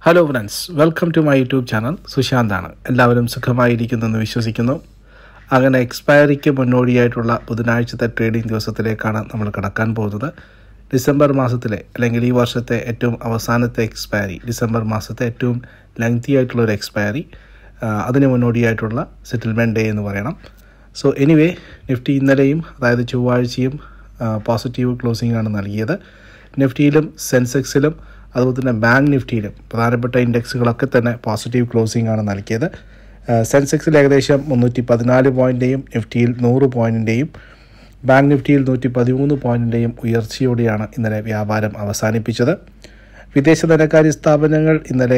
Hello friends, welcome to my YouTube channel. സുശാന്താണ്. എല്ലാവരും സുഖമായിരിക്കുന്നെന്ന് വിശ്വസിക്കുന്നു. അങ്ങനെ എക്സ്പയറിക്ക് മുന്നോടിയായിട്ടുള്ള ബുധനാഴ്ചത്തെ ട്രേഡിംഗ് ദിവസത്തിലേക്കാണ് നമ്മൾ കടക്കാൻ പോകുന്നത്. ഡിസംബർ മാസത്തിലെ അല്ലെങ്കിൽ ഈ വർഷത്തെ ഏറ്റവും അവസാനത്തെ എക്സ്പയറി, ഡിസംബർ മാസത്തെ ഏറ്റവും ലെങ്തി ആയിട്ടുള്ള ഒരു എക്സ്പയറി, അതിന് മുന്നോടിയായിട്ടുള്ള സെറ്റിൽമെൻറ്റ് ഡേ എന്ന് പറയണം. സോ എനിവേ, നിഫ്റ്റി ഇന്നലെയും അതായത് ചൊവ്വാഴ്ചയും പോസിറ്റീവ് ക്ലോസിംഗ് ആണ് നൽകിയത്. നിഫ്റ്റിയിലും സെൻസെക്സിലും അതുപോലെ തന്നെ ബാങ്ക് നിഫ്റ്റിയിലും പ്രധാനപ്പെട്ട ഇൻഡെക്സുകളൊക്കെ തന്നെ പോസിറ്റീവ് ക്ലോസിംഗ് ആണ് നൽകിയത്. സെൻസെക്സിൽ ഏകദേശം 314 പോയിൻ്റെയും നിഫ്റ്റിയിൽ 100 പോയിൻറ്റിൻ്റെയും ബാങ്ക് നിഫ്റ്റിയിൽ 113 പോയിൻറ്റിൻ്റെയും ഉയർച്ചയോടെയാണ് ഇന്നലെ വ്യാപാരം അവസാനിപ്പിച്ചത്. വിദേശ ധനകാര്യ സ്ഥാപനങ്ങൾ ഇന്നലെ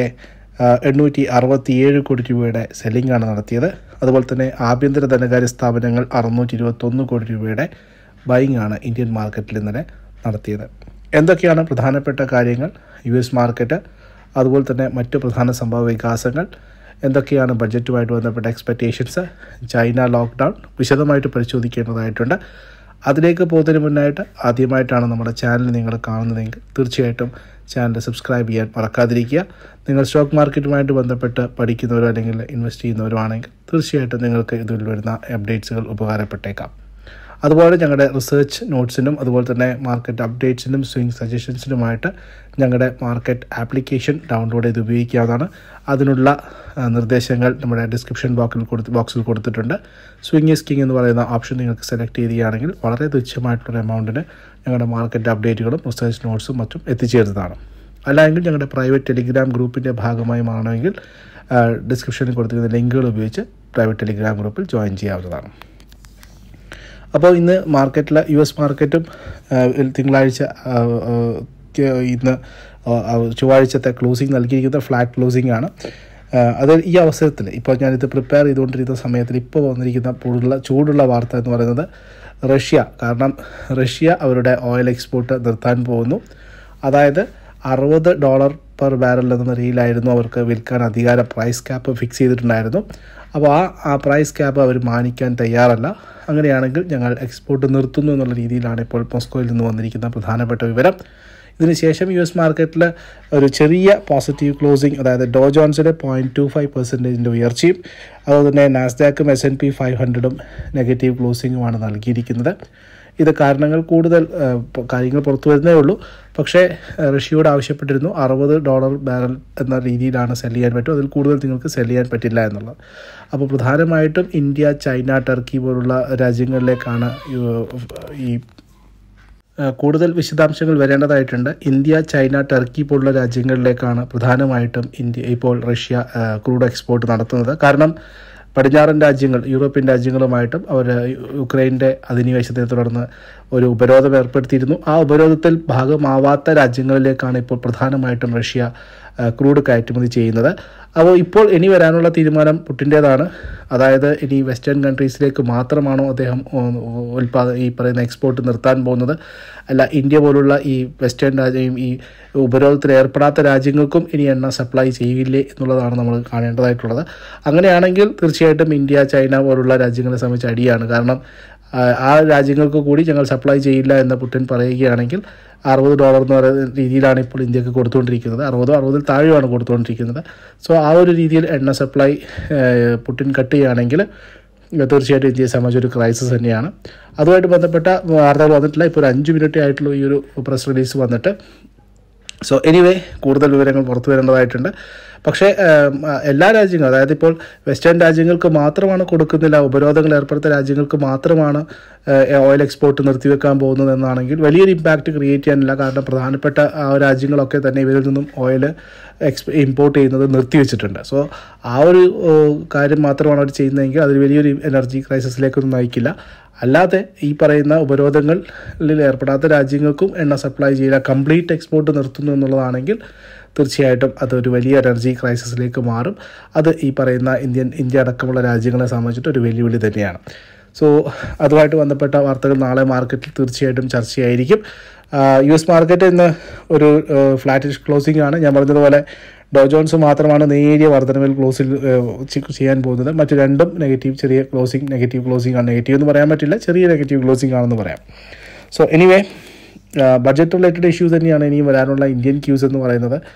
867 കോടി രൂപയുടെ സെല്ലിംഗ് ആണ് നടത്തിയത്. അതുപോലെ തന്നെ ആഭ്യന്തര ധനകാര്യ സ്ഥാപനങ്ങൾ 621 കോടി രൂപയുടെ ബൈങ് ആണ് ഇന്ത്യൻ മാർക്കറ്റിൽ ഇന്നലെ നടത്തിയത്. എന്തൊക്കെയാണ് പ്രധാനപ്പെട്ട കാര്യങ്ങൾ? US മാർക്കറ്റ്, അതുപോലെ തന്നെ മറ്റു പ്രധാന സംഭവ വികാസങ്ങൾ, എന്തൊക്കെയാണ് ബഡ്ജറ്റുമായിട്ട് ബന്ധപ്പെട്ട എക്സ്പെക്റ്റേഷൻസ്, ചൈന ലോക്ക്ഡൗൺ വിശദമായിട്ട് പരിശോധിക്കേണ്ടതായിട്ടുണ്ട്. അതിലേക്ക് പോകുന്നതിന് മുന്നായിട്ട് ആദ്യമായിട്ടാണ് നമ്മുടെ ചാനൽ നിങ്ങൾ കാണുന്നതെങ്കിൽ തീർച്ചയായിട്ടും ചാനൽ സബ്സ്ക്രൈബ് ചെയ്യാൻ മറക്കാതിരിക്കുക. നിങ്ങൾ സ്റ്റോക്ക് മാർക്കറ്റുമായിട്ട് ബന്ധപ്പെട്ട് പഠിക്കുന്നവരോ അല്ലെങ്കിൽ ഇൻവെസ്റ്റ് ചെയ്യുന്നവരോ ആണെങ്കിൽ തീർച്ചയായിട്ടും നിങ്ങൾക്ക് ഇതിൽ വരുന്ന അപ്ഡേറ്റ്സുകൾ ഉപകാരപ്പെട്ടേക്കാം. അതുപോലെ ഞങ്ങളുടെ റിസർച്ച് നോട്ട്സിനും അതുപോലെ തന്നെ മാർക്കറ്റ് അപ്ഡേറ്റ്സിനും സ്വിംഗ് സജഷൻസിനുമായിട്ട് ഞങ്ങളുടെ മാർക്കറ്റ് ആപ്ലിക്കേഷൻ ഡൗൺലോഡ് ചെയ്ത് ഉപയോഗിക്കാവുന്നതാണ്. അതിനുള്ള നിർദ്ദേശങ്ങൾ നമ്മുടെ ഡിസ്ക്രിപ്ഷൻ ബോക്സിൽ കൊടുത്തിട്ടുണ്ട്. സ്വിംഗ് ഈസ് കിങ് എന്ന് പറയുന്ന ഓപ്ഷൻ നിങ്ങൾക്ക് സെലക്ട് ചെയ്യുകയാണെങ്കിൽ വളരെ തുച്ഛമായിട്ടുള്ള എമൗണ്ടിന് ഞങ്ങളുടെ മാർക്കറ്റ് അപ്ഡേറ്റുകളും റിസർച്ച് നോട്ട്സും മറ്റും എത്തിച്ചേരുന്നതാണ്. അല്ലെങ്കിൽ ഞങ്ങളുടെ പ്രൈവറ്റ് ടെലിഗ്രാം ഗ്രൂപ്പിൻ്റെ ഭാഗമായി മാറണമെങ്കിൽ ഡിസ്ക്രിപ്ഷനിൽ കൊടുത്തിരിക്കുന്ന ലിങ്കുകൾ ഉപയോഗിച്ച് പ്രൈവറ്റ് ടെലിഗ്രാം ഗ്രൂപ്പിൽ ജോയിൻ ചെയ്യാവുന്നതാണ്. അപ്പോൾ ഇന്ന് മാർക്കറ്റിൽ US മാർക്കറ്റും തിങ്കളാഴ്ച ഇന്ന് ചൊവ്വാഴ്ചത്തെ ക്ലോസിംഗ് നൽകിയിരിക്കുന്നത് ഫ്ലാറ്റ് ക്ലോസിംഗ് ആണ്. അത് ഈ അവസരത്തിൽ ഇപ്പോൾ ഞാനിത് പ്രിപ്പയർ ചെയ്തുകൊണ്ടിരിക്കുന്ന സമയത്തിൽ ഇപ്പോൾ വന്നിരിക്കുന്ന ചൂടുള്ള വാർത്ത എന്ന് പറയുന്നത് കാരണം റഷ്യ അവരുടെ ഓയിൽ എക്സ്പോർട്ട് നിർത്താൻ പോകുന്നു. അതായത് $60 പെർ ബാരൽ എന്ന നിലയിലായിരുന്നു അവർക്ക് വിൽക്കാൻ പ്രൈസ് ക്യാപ്പ് ഫിക്സ് ചെയ്തിട്ടുണ്ടായിരുന്നു. അപ്പോൾ ആ പ്രൈസ് ക്യാപ്പ് അവർ മാനിക്കാൻ തയ്യാറല്ല. അങ്ങനെയാണെങ്കിൽ ഞങ്ങൾ എക്സ്പോർട്ട് നിർത്തുന്നു എന്നുള്ള രീതിയിലാണ് ഇപ്പോൾ മോസ്കോയിൽ നിന്ന് വന്നിരിക്കുന്ന പ്രധാനപ്പെട്ട വിവരം. ഇതിനുശേഷം US മാർക്കറ്റിൽ ഒരു ചെറിയ പോസിറ്റീവ് ക്ലോസിംഗ്, അതായത് ഡോ ജോൺസിൻ്റെ 0.25% ഉയർച്ചയും അതുപോലെ തന്നെ നാസ്ഡാക്കും S&P 500 നെഗറ്റീവ് ക്ലോസിങ്ങുമാണ് നൽകിയിരിക്കുന്നത്. ഇത് കാരണങ്ങൾ കൂടുതൽ കാര്യങ്ങൾ പുറത്തു വരുന്നേ ഉള്ളൂ. പക്ഷേ റഷ്യയോട് ആവശ്യപ്പെട്ടിരുന്നു $60 ബാരൽ എന്ന രീതിയിലാണ് സെല് ചെയ്യാൻ പറ്റും, അതിൽ കൂടുതൽ നിങ്ങൾക്ക് സെല് ചെയ്യാൻ പറ്റില്ല എന്നുള്ളത്. അപ്പോൾ പ്രധാനമായിട്ടും ഇന്ത്യ, ചൈന, ടർക്കി പോലുള്ള രാജ്യങ്ങളിലേക്കാണ് ഈ കൂടുതൽ വിശദാംശങ്ങൾ വരേണ്ടതായിട്ടുണ്ട്. ഇന്ത്യ, ചൈന, ടർക്കി പോലുള്ള രാജ്യങ്ങളിലേക്കാണ് പ്രധാനമായിട്ടും ഇപ്പോൾ റഷ്യ ക്രൂഡ് എക്സ്പോർട്ട് നടത്തുന്നത്. കാരണം പടിഞ്ഞാറൻ രാജ്യങ്ങൾ, യൂറോപ്യൻ രാജ്യങ്ങളുമായിട്ടും അവർ യുക്രൈൻ്റെ അധിനിവേശത്തെ തുടർന്ന് ഒരു ഉപരോധം ഏർപ്പെടുത്തിയിരുന്നു. ആ ഉപരോധത്തിൽ ഭാഗമാവാത്ത രാജ്യങ്ങളിലേക്കാണ് ഇപ്പോൾ പ്രധാനമായിട്ടും റഷ്യ ക്രൂഡ് കയറ്റുമതി ചെയ്യുന്നത്. അപ്പോൾ ഇപ്പോൾ ഇനി വരാനുള്ള തീരുമാനം പുടിൻ്റേതാണ്. അതായത് ഇനി വെസ്റ്റേൺ കൺട്രീസിലേക്ക് മാത്രമാണോ അദ്ദേഹം ഈ പറയുന്ന എക്സ്പോർട്ട് നിർത്താൻ പോകുന്നത്, അല്ല ഇന്ത്യ പോലുള്ള ഈ വെസ്റ്റേൺ രാജ്യം, ഈ ഉപരോധത്തിൽ ഏർപ്പെടാത്ത രാജ്യങ്ങൾക്കും ഇനി എണ്ണ സപ്ലൈ ചെയ്യില്ലേ എന്നുള്ളതാണ് നമ്മൾ കാണേണ്ടതായിട്ടുള്ളത്. അങ്ങനെയാണെങ്കിൽ തീർച്ചയായിട്ടും ഇന്ത്യ, ചൈന പോലുള്ള രാജ്യങ്ങളെ സംബന്ധിച്ച് അടിയാണ്. കാരണം ആ രാജ്യങ്ങൾക്ക് കൂടി ഞങ്ങൾ സപ്ലൈ ചെയ്യില്ല എന്ന് പുടിൻ പറയുകയാണെങ്കിൽ $60 എന്ന് പറയുന്ന രീതിയിലാണ് ഇപ്പോൾ ഇന്ത്യക്ക് കൊടുത്തുകൊണ്ടിരിക്കുന്നത്. 60 താഴെയാണ് കൊടുത്തുകൊണ്ടിരിക്കുന്നത്. സോ ആ ഒരു രീതിയിൽ എണ്ണ സപ്ലൈ പുടിൻ കട്ട് ചെയ്യുകയാണെങ്കിൽ തീർച്ചയായിട്ടും ഇന്ത്യയെ സംബന്ധിച്ച് ഒരു ക്രൈസിസ് തന്നെയാണ്. അതുമായിട്ട് ബന്ധപ്പെട്ട വാർത്തകൾ വന്നിട്ടില്ല. ഇപ്പോൾ ഒരു 5 മിനിറ്റേ ആയിട്ടുള്ള ഈ ഒരു പ്രസ് റിലീസ് വന്നിട്ട്. സോ എനിവേ, കൂടുതൽ വിവരങ്ങൾ പുറത്തു വരേണ്ടതായിട്ടുണ്ട്. പക്ഷേ എല്ലാ രാജ്യങ്ങളും, അതായത് ഇപ്പോൾ വെസ്റ്റേൺ രാജ്യങ്ങൾക്ക് മാത്രമാണ് കൊടുക്കുന്നില്ല, ഉപരോധങ്ങൾ ഏർപ്പെടുത്ത രാജ്യങ്ങൾക്ക് മാത്രമാണ് ഓയിൽ എക്സ്പോർട്ട് നിർത്തിവെക്കാൻ പോകുന്നതെന്നാണെങ്കിൽ വലിയൊരു ഇമ്പാക്റ്റ് ക്രിയേറ്റ് ചെയ്യാനില്ല. കാരണം പ്രധാനപ്പെട്ട രാജ്യങ്ങളൊക്കെ തന്നെ ഇവരിൽ നിന്നും ഓയിൽ ഇമ്പോർട്ട് ചെയ്യുന്നത് നിർത്തിവെച്ചിട്ടുണ്ട്. സോ ആ ഒരു കാര്യം മാത്രമാണ് അവർ ചെയ്യുന്നതെങ്കിൽ അതിൽ വലിയൊരു എനർജി ക്രൈസിസിലേക്കൊന്നും നയിക്കില്ല. അല്ലാതെ ഈ പറയുന്ന ഉപരോധങ്ങളിൽ ഏർപ്പെടാത്ത രാജ്യങ്ങൾക്കും എണ്ണ സപ്ലൈ ചെയ്യുക, കംപ്ലീറ്റ് എക്സ്പോർട്ട് നിർത്തുന്നു എന്നുള്ളതാണെങ്കിൽ തീർച്ചയായിട്ടും അതൊരു വലിയ എനർജി ക്രൈസിസിലേക്ക് മാറും. അത് ഈ പറയുന്ന ഇന്ത്യ അടക്കമുള്ള രാജ്യങ്ങളെ സംബന്ധിച്ചിട്ട് ഒരു വെല്ലുവിളി തന്നെയാണ്. സോ അതുമായിട്ട് ബന്ധപ്പെട്ട വാർത്തകൾ നാളെ മാർക്കറ്റിൽ തീർച്ചയായിട്ടും ചർച്ചയായിരിക്കും. US മാർക്കറ്റ് ഇന്ന് ഒരു ഫ്ലാറ്റിഷ് ക്ലോസിംഗ് ആണ്. ഞാൻ പറഞ്ഞതുപോലെ ഡോ ജോൺസ് മാത്രമാണ് നേരിയ വർധനവിൽ ക്ലോസിൽ ചെയ്യാൻ പോകുന്നത്. മറ്റു രണ്ടും നെഗറ്റീവ് ക്ലോസിംഗ് ആണ്. നെഗറ്റീവ് എന്ന് പറയാൻ പറ്റില്ല, ചെറിയ നെഗറ്റീവ് ക്ലോസിംഗ് ആണെന്ന് പറയാം. So anyway, budget related issues തന്നെയാണ് ഇനിയും വരാനുള്ള ഇന്ത്യൻ ക്യൂസ് എന്ന് പറയുന്നത്.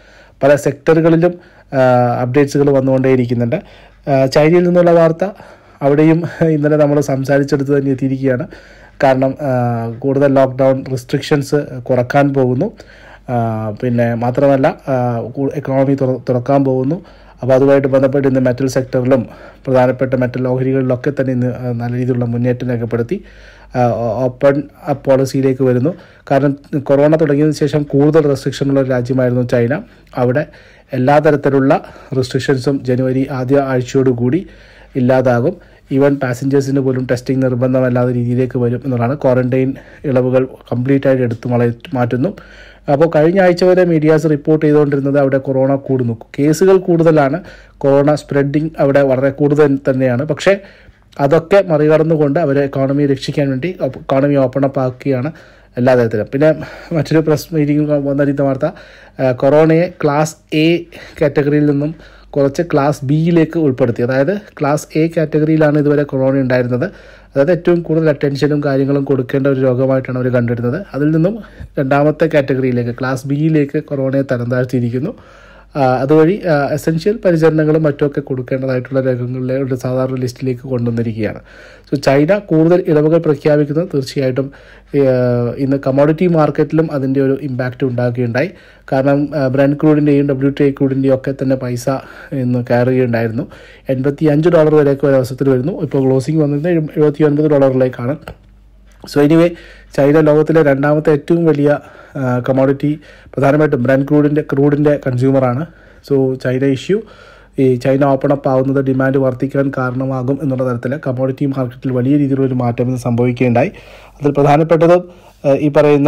പല സെക്ടറുകളിലും അപ്ഡേറ്റ്സുകൾ വന്നുകൊണ്ടേയിരിക്കുന്നുണ്ട്. ചൈനയിൽ നിന്നുള്ള വാർത്ത അവിടെയും ഇന്നലെ നമ്മൾ സംസാരിച്ചെടുത്ത് തന്നെ എത്തിയിരിക്കുകയാണ്. കാരണം കൂടുതൽ ലോക്ക്ഡൗൺ റെസ്ട്രിക്ഷൻസ് കുറക്കാൻ പോകുന്നു. പിന്നെ മാത്രമല്ല എക്കണോമി തുറക്കാൻ പോകുന്നു. അപ്പോൾ അതുമായിട്ട് ബന്ധപ്പെട്ട് ഇന്ന് മെറ്റൽ സെക്ടറിലും പ്രധാനപ്പെട്ട മെറ്റൽ ഓഹരികളിലൊക്കെ തന്നെ ഇന്ന് നല്ല രീതിയിലുള്ള മുന്നേറ്റം രേഖപ്പെടുത്തി ഓപ്പൺ അപ്പ് പോളിസിയിലേക്ക് വരുന്നു. കാരണം കൊറോണ തുടങ്ങിയതിന് ശേഷം കൂടുതൽ റെസ്ട്രിക്ഷനുള്ള ഒരു രാജ്യമായിരുന്നു ചൈന. അവിടെ എല്ലാ തരത്തിലുള്ള റെസ്ട്രിക്ഷൻസും ജനുവരി ആദ്യ ആഴ്ചയോടുകൂടി ഇല്ലാതാകും. ഈവൻ പാസഞ്ചേഴ്സിന് പോലും ടെസ്റ്റിംഗ് നിർബന്ധമല്ലാത്ത രീതിയിലേക്ക് വരും എന്നുള്ളതാണ്. ക്വാറന്റൈൻ ഇളവുകൾ കംപ്ലീറ്റ് ആയിട്ട് എടുത്തു മാറ്റുന്നു. അപ്പോൾ കഴിഞ്ഞ ആഴ്ച വരെ മീഡിയാസ് റിപ്പോർട്ട് ചെയ്തുകൊണ്ടിരുന്നത് അവിടെ കൊറോണ കൂടുന്നു, കേസുകൾ കൂടുതലാണ്, കൊറോണ സ്പ്രെഡിങ് അവിടെ വളരെ കൂടുതൽ തന്നെയാണ്. പക്ഷേ അതൊക്കെ മറികടന്നുകൊണ്ട് അവർ എക്കോണമിയെ രക്ഷിക്കാൻ വേണ്ടി എക്കോണമി ഓപ്പൺ അപ്പ് ആക്കുകയാണ് എല്ലാ തരത്തിലും. പിന്നെ മറ്റൊരു പ്രസ് മീറ്റിംഗ് വന്നിരുന്ന വാർത്ത, കൊറോണയെ ക്ലാസ് എ കാറ്റഗറിയിൽ നിന്നും കുറച്ച് ക്ലാസ് ബിയിലേക്ക് ഉൾപ്പെടുത്തി. അതായത് ക്ലാസ് എ കാറ്റഗറിയിലാണ് ഇതുവരെ കൊറോണ ഉണ്ടായിരുന്നത്. അതായത് ഏറ്റവും കൂടുതൽ അറ്റൻഷനും കാര്യങ്ങളും കൊടുക്കേണ്ട ഒരു രോഗമായിട്ടാണ് അവർ കണ്ടിരുന്നത്. അതിൽ നിന്നും രണ്ടാമത്തെ കാറ്റഗറിയിലേക്ക് ക്ലാസ് ബിയിലേക്ക് കൊറോണയെ തരം താഴ്ത്തിയിരിക്കുന്നു. അതുവഴി എസെൻഷ്യൽ പരിചരണങ്ങളും മറ്റുമൊക്കെ കൊടുക്കേണ്ടതായിട്ടുള്ള രോഗങ്ങളിലെ ഒരു സാധാരണ ലിസ്റ്റിലേക്ക് കൊണ്ടുവന്നിരിക്കുകയാണ്. സോ ചൈന കൂടുതൽ ഇളവുകൾ പ്രഖ്യാപിക്കുന്നത് തീർച്ചയായിട്ടും ഇന്ന് കമ്മോഡിറ്റി മാർക്കറ്റിലും അതിൻ്റെ ഒരു ഇമ്പാക്റ്റ് ഉണ്ടാക്കുകയുണ്ടായി. കാരണം ബ്രന്റ് ക്രൂഡിൻ്റെയും WTI ക്രൂഡിൻ്റെയും ഒക്കെ തന്നെ പൈസ ഇന്ന് കയറുകയുണ്ടായിരുന്നു. $85 വരെയൊക്കെ ഒരു അവസരത്തിൽ വരുന്നു. ഇപ്പോൾ ക്ലോസിംഗ് വന്നിരുന്നത് $79 സോ എനിവേ ചൈന ലോകത്തിലെ രണ്ടാമത്തെ ഏറ്റവും വലിയ കമ്മോഡിറ്റി പ്രധാനമായിട്ടും ബ്രന്റ് ക്രൂഡിൻ്റെ കൺസ്യൂമറാണ്. സോ ചൈന ഇഷ്യൂ ഈ ചൈന ഓപ്പൺ അപ്പ് ആവുന്നത് ഡിമാൻഡ് വർദ്ധിക്കാൻ കാരണമാകും എന്നുള്ള തരത്തിൽ കമ്മോഡിറ്റി മാർക്കറ്റിൽ വലിയ രീതിയിലൊരു മാറ്റം ഇന്ന് സംഭവിക്കുകയുണ്ടായി. അതിൽ പ്രധാനപ്പെട്ടത് ഈ പറയുന്ന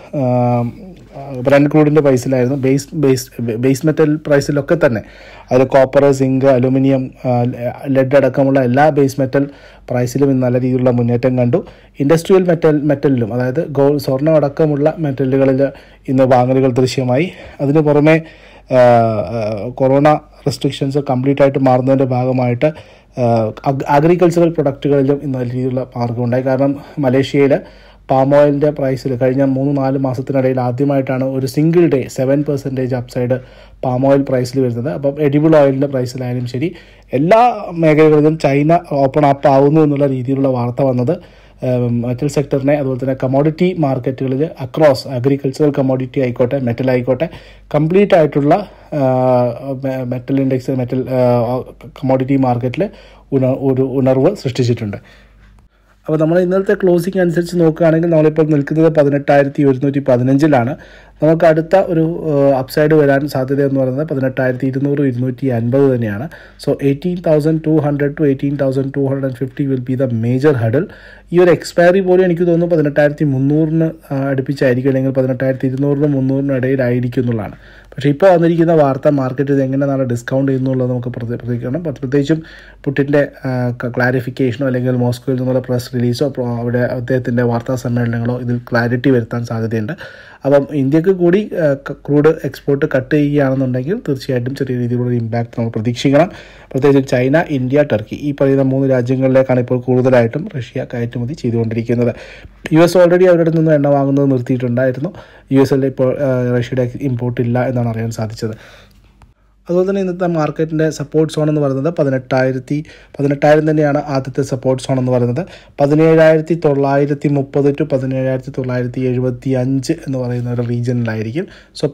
ബ്രന്റ് ക്രൂഡിൻ്റെ പ്രൈസിലായിരുന്നു. ബേസ് മെറ്റൽ പ്രൈസിലൊക്കെ തന്നെ അതിൽ കോപ്പർ, സിങ്ക്, അലുമിനിയം, ലെഡ് അടക്കമുള്ള എല്ലാ ബേസ് മെറ്റൽ പ്രൈസിലും ഇന്ന് നല്ല രീതിയിലുള്ള മുന്നേറ്റം കണ്ടു. ഇൻഡസ്ട്രിയൽ മെറ്റലിലും അതായത് സ്വർണ്ണം അടക്കമുള്ള മെറ്റലുകളിൽ ഇന്ന് വാങ്ങലുകൾ ദൃശ്യമായി. അതിന് പുറമെ കൊറോണ റെസ്ട്രിക്ഷൻസ് കംപ്ലീറ്റ് ആയിട്ട് മാറുന്നതിൻ്റെ ഭാഗമായിട്ട് അഗ്രികൾച്ചറൽ പ്രൊഡക്റ്റുകളിലും ഇന്ന് നല്ല രീതിയിലുള്ള മാർഗമുണ്ടായി. കാരണം മലേഷ്യയിൽ പാം ഓയിലിൻ്റെ പ്രൈസിൽ കഴിഞ്ഞ 3-4 മാസത്തിനിടയിൽ ആദ്യമായിട്ടാണ് ഒരു single day 7% upside palm oil പ്രൈസിൽ വരുന്നത്. അപ്പം എഡിബിൾ ഓയിലിൻ്റെ പ്രൈസിലായാലും ശരി എല്ലാ മേഖലകളിലും ചൈന ഓപ്പൺ അപ്പ് ആവുന്നു എന്നുള്ള രീതിയിലുള്ള വാർത്ത വന്നത് മെറ്റൽ സെക്ടറിനെ അതുപോലെ തന്നെ കമ്മോഡിറ്റി മാർക്കറ്റുകളിൽ അക്രോസ് അഗ്രികൾച്ചറൽ കമ്മോഡിറ്റി ആയിക്കോട്ടെ മെറ്റൽ ആയിക്കോട്ടെ കംപ്ലീറ്റ് ആയിട്ടുള്ള മെറ്റൽ ഇൻഡെക്സ് മെറ്റൽ കമ്മോഡിറ്റി മാർക്കറ്റിൽ ഒരു ഉണർവ് സൃഷ്ടിച്ചിട്ടുണ്ട്. അപ്പോൾ നമ്മൾ ഇന്നലത്തെ ക്ലോസിംഗ് അനുസരിച്ച് നോക്കുകയാണെങ്കിൽ നമ്മളിപ്പോൾ നിൽക്കുന്നത് 18,115 നമുക്ക് അടുത്ത ഒരു അപ്സൈഡ് വരാൻ സാധ്യത എന്ന് പറയുന്നത് 18,200-250 തന്നെയാണ്. So 18,200 to 18,250 will be the major hurdle. ഈ ഒരു എക്സ്പയറി പോലും എനിക്ക് തോന്നുന്നു 18,300 അടുപ്പിച്ചായിരിക്കും, അല്ലെങ്കിൽ 18,200-300 ഇടയിലായിരിക്കും എന്നുള്ളതാണ്. പക്ഷേ ഇപ്പോൾ വന്നിരിക്കുന്ന വാർത്ത മാർക്കറ്റ് ഇത് എങ്ങനെ നാളെ ഡിസ്കൗണ്ട് ചെയ്യുന്നുള്ളത് നമുക്ക് പ്രതീക്ഷിക്കണം. പ്രത്യേകിച്ചും പുടിൻ്റെ ക്ലാരിഫിക്കേഷനോ അല്ലെങ്കിൽ മോസ്കോയിൽ നിന്നുള്ള പ്രസ് റിലീസോ അവിടെ അദ്ദേഹത്തിൻ്റെ വാർത്താ സമ്മേളനങ്ങളോ ഇതിൽ ക്ലാരിറ്റി വരുത്താൻ സാധ്യതയുണ്ട്. അപ്പം ഇന്ത്യക്ക് കൂടി ക്രൂഡ് എക്സ്പോർട്ട് കട്ട് ചെയ്യുകയാണെന്നുണ്ടെങ്കിൽ തീർച്ചയായിട്ടും ചെറിയ രീതിയിലുള്ള ഇമ്പാക്റ്റ് നമ്മൾ പ്രതീക്ഷിക്കണം. പ്രത്യേകിച്ചും ചൈന, ഇന്ത്യ, ടർക്കി ഈ പറയുന്ന 3 രാജ്യങ്ങളിലേക്കാണ് ഇപ്പോൾ കൂടുതലായിട്ടും റഷ്യ കയറ്റുമതി ചെയ്തുകൊണ്ടിരിക്കുന്നത്. US ഓൾറെഡി അവരുടെ നിന്ന് എണ്ണ വാങ്ങുന്നത് നിർത്തിയിട്ടുണ്ടായിരുന്നു. US ഇപ്പോൾ റഷ്യയുടെ ഇമ്പോർട്ട് ഇല്ല എന്നാണ് അറിയാൻ സാധിച്ചത്. അതുപോലെ തന്നെ ഇന്നത്തെ മാർക്കറ്റിൻ്റെ സപ്പോർട്ട് സോൺ എന്ന് പറയുന്നത് 18,000 തന്നെയാണ് ആദ്യത്തെ സപ്പോർട്ട് സോൺ എന്ന് പറയുന്നത്. 17,930 to 17,975 എന്ന് പറയുന്ന ഒരു റീജിയനിലായിരിക്കും. സോ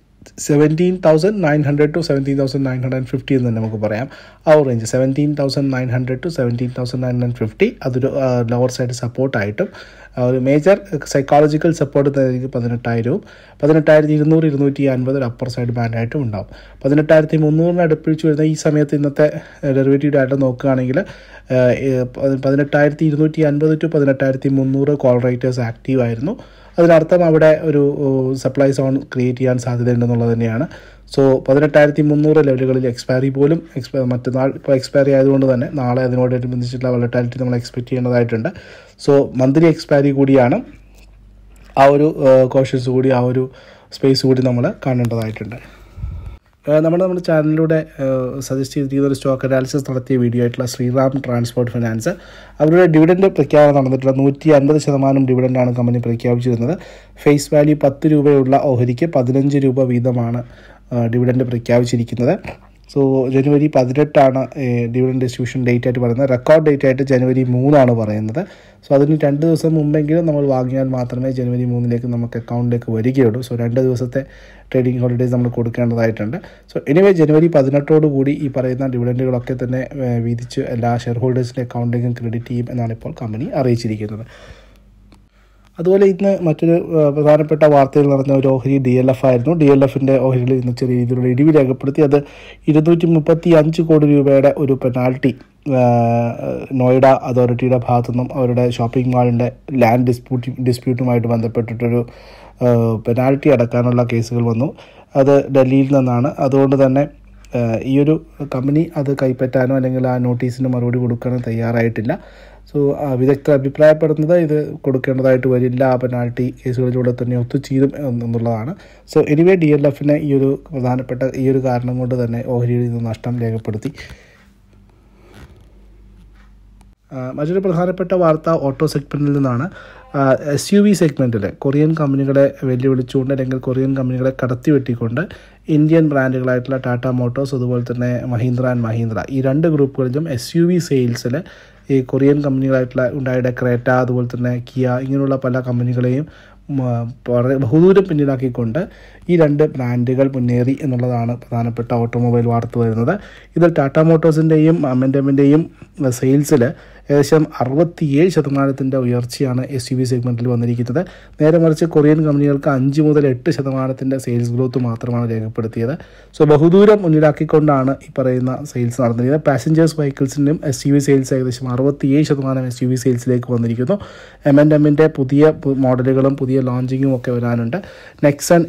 17,900 to 17,950 എന്ന് തന്നെ നമുക്ക് പറയാം. ആ ഒരു റേഞ്ച് 17,900 to 17,950 അതൊരു ലോവർ സൈഡ് സപ്പോർട്ടായിട്ടും ഒരു മേജർ സൈക്കോളജിക്കൽ സപ്പോർട്ട് തന്നെയായിരിക്കും 18,000. 18,200-250 ഒരു അപ്പർ സൈഡ് ബാൻഡായിട്ടും ഉണ്ടാവും. 18,300 അടുപ്പിച്ച് വരുന്ന ഈ സമയത്ത് ഇന്നത്തെ ഡെറിവേറ്റീവ് ഡാറ്റ നോക്കുകയാണെങ്കിൽ 18,250 to 18,300 കോൾ റേറ്റേഴ്സ് ആക്റ്റീവ് ആയിരുന്നു. അതിനർത്ഥം അവിടെ ഒരു സപ്ലൈ സോൺ ക്രിയേറ്റ് ചെയ്യാൻ സാധ്യതയുണ്ടെന്നുള്ളത് തന്നെയാണ്. സോ 18,300 ലെവലുകളിൽ എക്സ്പയറി പോലും മറ്റന്നാൾ ഇപ്പോൾ എക്സ്പയറി ആയതുകൊണ്ട് തന്നെ നാളെ അതിനോടനുബന്ധിച്ചിട്ടുള്ള വോളറ്റാലിറ്റി നമ്മൾ എക്സ്പെക്റ്റ് ചെയ്യേണ്ടതായിട്ടുണ്ട്. സോ മന്ത്ലി എക്സ്പയറി കൂടിയാണ്, ആ ഒരു കോഷ്യൻസ് കൂടി ആ ഒരു സ്പേസ് കൂടി നമ്മൾ കാണേണ്ടതായിട്ടുണ്ട്. നമ്മുടെ ചാനലിലൂടെ സജസ്റ്റ് ചെയ്തിരിക്കുന്ന ഒരു സ്റ്റോക്ക് അനാലിസിസ് നടത്തിയ വീഡിയോ ആയിട്ടുള്ള ശ്രീറാം ട്രാൻസ്പോർട്ട് ഫിനാൻസ് അവരുടെ ഡിവിഡൻഡ് പ്രഖ്യാപനം നടന്നിട്ടുള്ള 150% ഡിവിഡൻഡാണ് കമ്പനി പ്രഖ്യാപിച്ചിരുന്നത്. ഫേസ് വാല്യൂ 10 രൂപയുള്ള ഓഹരിക്ക് 15 രൂപ വീതമാണ് ഡിവിഡൻഡ് പ്രഖ്യാപിച്ചിരിക്കുന്നത്. സോ ജനുവരി 18 ഡിവിഡൻഡ് ഡിസ്ട്രിബ്യൂഷൻ ഡേറ്റ് ആയിട്ട് പറയുന്നത്. റെക്കോർഡ് ഡേറ്റ് ആയിട്ട് ജനുവരി 3 പറയുന്നത്. സോ അതിന് 2 ദിവസം മുമ്പെങ്കിലും നമ്മൾ വാങ്ങിയാൽ മാത്രമേ ജനുവരി 3 നമുക്ക് അക്കൗണ്ടിലേക്ക് വരികയുള്ളൂ. സോ 2 ദിവസത്തെ ട്രേഡിംഗ് ഹോളിഡേയ്സ് നമ്മൾ കൊടുക്കേണ്ടതായിട്ടുണ്ട്. സോ എനിവേ ജനുവരി 18 കൂടി ഈ പറയുന്ന ഡിവിഡൻഡുകളൊക്കെ തന്നെ വീതിച്ച് എല്ലാ ഷെയർ ഹോൾഡേഴ്സിൻ്റെ അക്കൗണ്ടിലേക്കും ക്രെഡിറ്റ് ചെയ്യും എന്നാണ് ഇപ്പോൾ കമ്പനി അറിയിച്ചിരിക്കുന്നത്. അതുപോലെ ഇന്ന് മറ്റൊരു പ്രധാനപ്പെട്ട വാർത്തയിൽ നടന്ന ഒരു ഓഹരി DLF ആയിരുന്നു. DLFിൻ്റെ ഓഹരികളിൽ ഇന്ന് ചെറിയ രീതിയിലുള്ള ഇടിവ് രേഖപ്പെടുത്തി. അത് 235 കോടി രൂപയുടെ ഒരു പെനാൽറ്റി നോയിഡ അതോറിറ്റിയുടെ ഭാഗത്തു നിന്നും അവരുടെ ഷോപ്പിംഗ് മാളിൻ്റെ ലാൻഡ് ഡിസ്പ്യൂട്ടുമായിട്ട് ബന്ധപ്പെട്ടിട്ടൊരു പെനാൽറ്റി അടക്കാനുള്ള കേസുകൾ വന്നു. അത് ഡൽഹിയിൽ നിന്നാണ്. അതുകൊണ്ട് തന്നെ ഈ ഒരു കമ്പനി അത് കൈപ്പറ്റാനോ അല്ലെങ്കിൽ ആ നോട്ടീസിന് മറുപടി കൊടുക്കാനോ തയ്യാറായിട്ടില്ല. സോ വിദഗ്ധർ അഭിപ്രായപ്പെടുന്നത് ഇത് കൊടുക്കേണ്ടതായിട്ട് വരില്ല, ആ പെനാൽറ്റി കേസുകളിലൂടെ തന്നെ ഒത്തുചേരും എന്നുള്ളതാണ്. സോ എനിവേ DLFിനെ ഈ ഒരു പ്രധാനപ്പെട്ട ഈ ഒരു കാരണം കൊണ്ട് തന്നെ ഓഹരിയിൽ നിന്ന് നഷ്ടം രേഖപ്പെടുത്തി. മറ്റൊരു പ്രധാനപ്പെട്ട വാർത്ത ഓട്ടോ സെഗ്മെൻറ്റിൽ നിന്നാണ്. SUV സെഗ്മെൻറ്റിൽ കൊറിയൻ കമ്പനികളെ വെല്ലുവിളിച്ചുകൊണ്ട് അല്ലെങ്കിൽ കൊറിയൻ കമ്പനികളെ കടത്തിവെട്ടിക്കൊണ്ട് ഇന്ത്യൻ ബ്രാൻഡുകളായിട്ടുള്ള ടാറ്റ മോട്ടോഴ്സ് അതുപോലെ തന്നെ മഹീന്ദ്ര ആൻഡ് മഹീന്ദ്ര ഈ 2 ഗ്രൂപ്പുകളിലും SUV സെയിൽസിൽ ഈ കൊറിയൻ കമ്പനികളായിട്ടുള്ള ഉണ്ടായ ക്രേറ്റ അതുപോലെ തന്നെ കിയ ഇങ്ങനെയുള്ള പല കമ്പനികളെയും ബഹുദൂരം പിന്നിലാക്കിക്കൊണ്ട് ഈ 2 ബ്രാൻഡുകൾ മുന്നേറി എന്നുള്ളതാണ് പ്രധാനപ്പെട്ട ഓട്ടോമൊബൈൽ വാർത്ത വരുന്നത്. ഇതിൽ ടാറ്റ മോട്ടോഴ്സിൻ്റെയും മൊമെൻറ്റമിൻ്റെയും സെയിൽസിൽ ഏകദേശം 67% ഉയർച്ചയാണ് SUV സെഗ്മെൻറ്റിൽ വന്നിരിക്കുന്നത്. നേരെ മറിച്ച് കൊറിയൻ കമ്പനികൾക്ക് 5 മുതൽ 8% സെയിൽസ് ഗ്രോത്ത് മാത്രമാണ് രേഖപ്പെടുത്തിയത്. സോ ബഹുദൂരം മുന്നിലാക്കിക്കൊണ്ടാണ് ഈ പറയുന്ന സെയിൽസ് നടന്നിരിക്കുന്നത്. പാസഞ്ചേഴ്സ് വെഹിക്കിൾസിൻ്റെയും SUV സെയിൽസ് ഏകദേശം 67% SUV സെയിൽസിലേക്ക് വന്നിരിക്കുന്നു. M&Mൻ്റെ പുതിയ മോഡലുകളും പുതിയ ലോഞ്ചിങ്ങും ഒക്കെ വരാനുണ്ട്. നെക്സൺ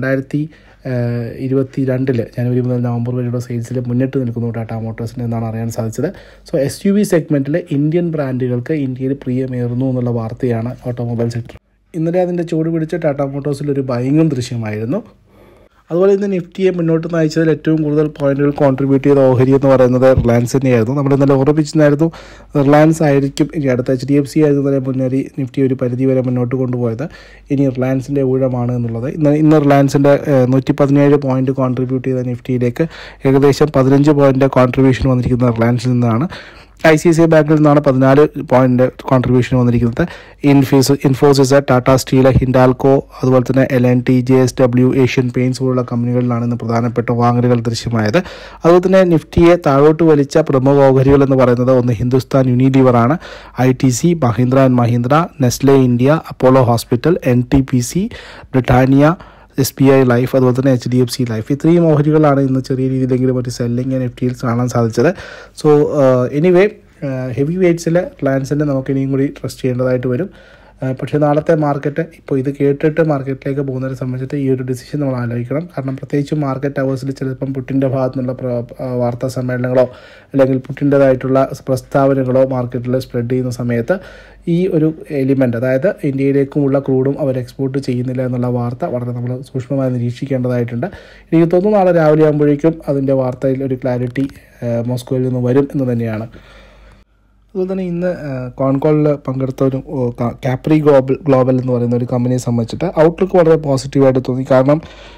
2022 ജനുവരി മുതൽ നവംബർ വരെയുള്ള സെയിൽസിൽ മുന്നിട്ട് നിൽക്കുന്നു ടാറ്റ മോട്ടോഴ്സിന് എന്നാണ് അറിയാൻ സാധിച്ചത്. സോ SUV സെഗ്മെൻറ്റിൽ ഇന്ത്യൻ ബ്രാൻഡുകൾക്ക് ഇന്ത്യയിൽ പ്രിയമേറുന്നു എന്നുള്ള വാർത്തയാണ് ഓട്ടോമൊബൈൽ സെക്ടർ. ഇന്നലെ അതിൻ്റെ ചൂട് പിടിച്ച് ടാറ്റ മോട്ടോഴ്സിൽ ഒരു ബൈങ്ങും ദൃശ്യമായിരുന്നു. അതുപോലെ ഇന്ന് നിഫ്റ്റിയെ മുന്നോട്ട് നയിച്ചതിൽ ഏറ്റവും കൂടുതൽ പോയിന്റുകൾ കോൺട്രിബ്യൂട്ട് ചെയ്ത ഓഹരി എന്ന് പറയുന്നത് റിലയൻസ് തന്നെയായിരുന്നു. നമ്മൾ ഇന്നലെ ഉറപ്പിച്ചിരുന്നായിരുന്നു റിലയൻസ് ആയിരിക്കും ഇനി അടുത്ത HDFC ആയിരുന്നു തന്നെ മുന്നേറി നിഫ്റ്റി ഒരു പരിധി വരെ മുന്നോട്ട് കൊണ്ടുപോയത്. ഇനി റിലയൻസിൻ്റെ ഊഴമാണ് എന്നുള്ളത്. ഇന്ന് റിലയൻസിൻ്റെ 117 പോയിന്റ് കോൺട്രിബ്യൂട്ട് ചെയ്ത നിഫ്റ്റിയിലേക്ക് ഏകദേശം 15 പോയിന്റ് കോൺട്രിബ്യൂഷൻ വന്നിരിക്കുന്നത് റിലയൻസിൽ നിന്നാണ്. ICICI ബാങ്കിൽ നിന്നാണ് 14 പോയിന്റ് കോൺട്രിബ്യൂഷൻ വന്നിരിക്കുന്നത്. ഇൻഫോസിസ്, ടാറ്റ സ്റ്റീൽ, ഹിൻഡാൽകോ അതുപോലെ തന്നെ LNT, JSW, ഏഷ്യൻ പെയിൻറ്റ്സ് പോലുള്ള കമ്പനികളിലാണ് ഇന്ന് പ്രധാനപ്പെട്ട വാങ്ങലുകൾ ദൃശ്യമായത്. അതുപോലെ തന്നെ നിഫ്റ്റിയെ താഴോട്ട് വലിച്ച പ്രമുഖ ഓഹരികൾ എന്ന് പറയുന്നത് ഒന്ന് ഹിന്ദുസ്ഥാൻ യൂണിലിവർ ആണ്, ITC, Mahindra and Mahindra, Nestle India, Apollo hospital, NTPC, Britannia, SBI life അതുപോലെ തന്നെ HDFC ലൈഫ്. ഇത്രയും ഓഹരികളാണ് ഇന്ന് ചെറിയ രീതിയിലെങ്കിലും ഒരു സെല്ലിങ് നിഫ്റ്റിയിൽ കാണാൻ സാധിച്ചത്. സോ എനിവേ ഹെവി വെയ്റ്റ്സിൽ റിലയൻസിൻ്റെ നമുക്ക് ഇനിയും കൂടി ട്രസ്റ്റ് ചെയ്യേണ്ടതായിട്ട് വരും. പക്ഷേ നാളത്തെ മാർക്കറ്റ് ഇപ്പോൾ ഇത് കേട്ടിട്ട് മാർക്കറ്റിലേക്ക് പോകുന്നതിനെ സംബന്ധിച്ചിട്ട് ഈ ഒരു ഡിസിഷൻ നമ്മൾ ആലോചിക്കണം. കാരണം പ്രത്യേകിച്ച് മാർക്കറ്റ് അവേഴ്സിൽ ചിലപ്പം പുട്ടിൻ്റെ ഭാഗത്തു നിന്നുള്ള വാർത്താ സമ്മേളനങ്ങളോ അല്ലെങ്കിൽ പുട്ടിൻ്റെതായിട്ടുള്ള പ്രസ്താവനകളോ മാർക്കറ്റിൽ സ്പ്രെഡ് ചെയ്യുന്ന സമയത്ത് ഈ ഒരു എലിമെൻ്റ്, അതായത് ഇന്ത്യയിലേക്കുമുള്ള ക്രൂഡും അവർ എക്സ്പോർട്ട് ചെയ്യുന്നില്ല എന്നുള്ള വാർത്ത വളരെ നമ്മൾ സൂക്ഷ്മമായി നിരീക്ഷിക്കേണ്ടതായിട്ടുണ്ട്. എനിക്ക് തോന്നുന്നു നാളെ രാവിലെ ആകുമ്പോഴേക്കും അതിൻ്റെ വാർത്തയിൽ ഒരു ക്ലാരിറ്റി മോസ്കോയിൽ നിന്ന് വരും എന്ന് തന്നെയാണ്. അതുപോലെ തന്നെ ഇന്ന് കോൺകോളിൽ പങ്കെടുത്ത ഒരു കാപ്രി ഗ്ലോബൽ എന്ന് പറയുന്ന ഒരു കമ്പനിയെ സംബന്ധിച്ചിട്ട് ഔട്ട്ലുക്ക് വളരെ പോസിറ്റീവായിട്ട് തോന്നി. കാരണം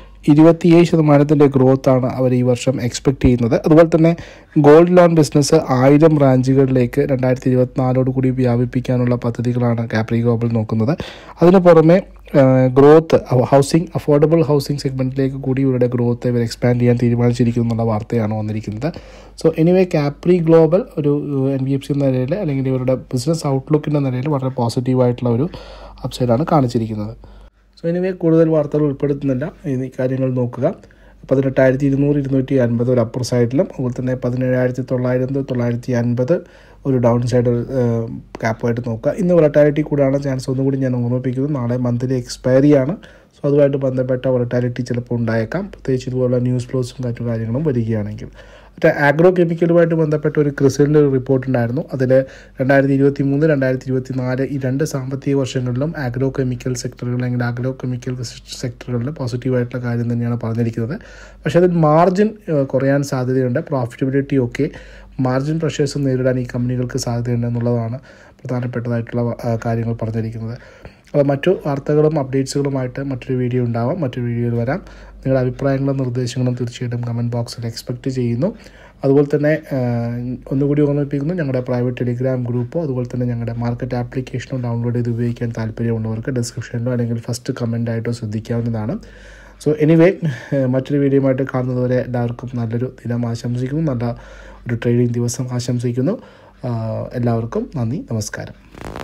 27% ഗ്രോത്താണ് അവർ ഈ വർഷം എക്സ്പെക്റ്റ് ചെയ്യുന്നത്. അതുപോലെ തന്നെ ഗോൾഡ് ലോൺ ബിസിനസ് 1000 ബ്രാഞ്ചുകളിലേക്ക് 2024 കൂടി വ്യാപിപ്പിക്കാനുള്ള പദ്ധതികളാണ് കാപ്രി ഗ്ലോബൽ നോക്കുന്നത്. അതിന് പുറമെ ഗ്രോത്ത് അഫോർഡബിൾ ഹൗസിംഗ് സെഗ്മെൻറ്റിലേക്ക് കൂടി ഇവരുടെ ഗ്രോത്ത് ഇവർ എക്സ്പാൻഡ് ചെയ്യാൻ തീരുമാനിച്ചിരിക്കുന്നു എന്നുള്ള വാർത്തയാണ് വന്നിരിക്കുന്നത്. സോ എനിവേ കാപ്രി ഗ്ലോബൽ ഒരു NBFC എന്ന നിലയിൽ അല്ലെങ്കിൽ ഇവരുടെ ബിസിനസ് ഔട്ട്ലുക്കിൻ്റെ നിലയിൽ വളരെ പോസിറ്റീവായിട്ടുള്ള ഒരു അപ്സൈഡാണ് കാണിച്ചിരിക്കുന്നത്. സോ എനിവേ കൂടുതൽ വാർത്തകൾ ഉൾപ്പെടുത്തുന്നില്ല, ഈ കാര്യങ്ങൾ നോക്കുക. 18,200, 250 ഒരു അപ്പർ സൈഡിലും അതുപോലെ തന്നെ 17,900, 950 ഒരു ഡൗൺ സൈഡ് ക്യാപ്പായിട്ട് നോക്കുക. ഇന്ന് വൊളറ്റാലിറ്റി കൂടാണ് ചാൻസ്, ഒന്നുകൂടി ഞാൻ ഓർമ്മിപ്പിക്കുന്നു. നാളെ മന്ത്ലി എക്സ്പയറി ആണ്. സോ അതുമായിട്ട് ബന്ധപ്പെട്ട വൊളറ്റാലിറ്റി ചിലപ്പോൾ ഉണ്ടായേക്കാം, പ്രത്യേകിച്ച് ഇതുപോലുള്ള ന്യൂസ് ഫ്ലോസും മറ്റു കാര്യങ്ങളും വരികയാണെങ്കിൽ. മറ്റേ ആഗ്രോ കെമിക്കലുമായിട്ട് ബന്ധപ്പെട്ട ഒരു ക്രിസിലിൻ്റെ ഒരു റിപ്പോർട്ട് ഉണ്ടായിരുന്നു. അതിൽ 2023, 2024 ഈ 2 സാമ്പത്തിക വർഷങ്ങളിലും ആഗ്രോ കെമിക്കൽ സെക്ടറുകൾ അല്ലെങ്കിൽ ആഗ്രോ കെമിക്കൽ സെക്ടറുകളിൽ പോസിറ്റീവായിട്ടുള്ള കാര്യം തന്നെയാണ് പറഞ്ഞിരിക്കുന്നത്. പക്ഷേ അതിൽ മാർജിൻ കുറയാൻ സാധ്യതയുണ്ട്. പ്രോഫിറ്റബിലിറ്റി ഒക്കെ മാർജിൻ പ്രഷേഴ്സ് നേരിടാൻ ഈ കമ്പനികൾക്ക് സാധ്യതയുണ്ട് എന്നുള്ളതാണ് പ്രധാനപ്പെട്ടതായിട്ടുള്ള കാര്യങ്ങൾ പറഞ്ഞിരിക്കുന്നത്. അപ്പോൾ മറ്റു വാർത്തകളും അപ്ഡേറ്റ്സുകളുമായിട്ട് മറ്റൊരു വീഡിയോ ഉണ്ടാവാം, മറ്റൊരു വീഡിയോയിൽ വരാം. നിങ്ങളുടെ അഭിപ്രായങ്ങളും നിർദ്ദേശങ്ങളും തീർച്ചയായിട്ടും കമൻറ്റ് ബോക്സിൽ എക്സ്പെക്റ്റ് ചെയ്യുന്നു. അതുപോലെ തന്നെ ഒന്നുകൂടി ഓർമ്മിപ്പിക്കുന്നു, ഞങ്ങളുടെ പ്രൈവറ്റ് ടെലിഗ്രാം ഗ്രൂപ്പോ അതുപോലെ തന്നെ ഞങ്ങളുടെ മാർക്കറ്റ് ആപ്ലിക്കേഷനോ ഡൗൺലോഡ് ചെയ്ത് ഉപയോഗിക്കാൻ താല്പര്യമുള്ളവർക്ക് ഡിസ്ക്രിപ്ഷനിലോ അല്ലെങ്കിൽ ഫസ്റ്റ് കമൻറ്റായിട്ടോ ശ്രദ്ധിക്കാവുന്നതാണ്. സോ എനിവേ, മറ്റൊരു വീഡിയോയുമായിട്ട് കാണുന്നതുവരെ എല്ലാവർക്കും നല്ലൊരു ദിനം ആശംസിക്കുന്നു, നല്ല ഒരു ട്രേഡിംഗ് ദിവസം ആശംസിക്കുന്നു. എല്ലാവർക്കും നന്ദി, നമസ്കാരം.